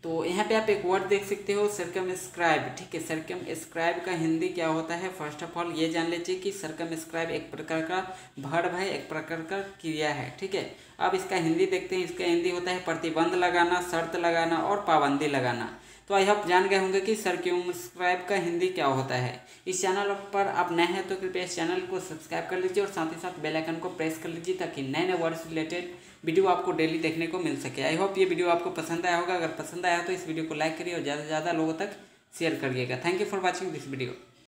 तो यहाँ पे आप एक वर्ड देख सकते हो सरकमस्क्राइब। ठीक है, सरकमस्क्राइब का हिंदी क्या होता है, फर्स्ट ऑफ ऑल ये जान लीजिए कि सरकमस्क्राइब एक प्रकार का वर्ब है, एक प्रकार का क्रिया है। ठीक है, अब इसका हिंदी देखते हैं। इसका हिंदी होता है प्रतिबंध लगाना, शर्त लगाना और पाबंदी लगाना। तो आई होप जान गए होंगे कि सरकमस्क्राइब का हिंदी क्या होता है। इस चैनल पर आप नए हैं तो कृपया इस चैनल को सब्सक्राइब कर लीजिए और साथ ही साथ बेल आइकन को प्रेस कर लीजिए ताकि नए नए वर्ड से रिलेटेड वीडियो आपको डेली देखने को मिल सके। आई होप ये वीडियो आपको पसंद आया होगा। अगर पसंद आया तो इस वीडियो को लाइक करिए और ज़्यादा से ज़्यादा लोगों तक शेयर करिएगा। Thank you for watching this video.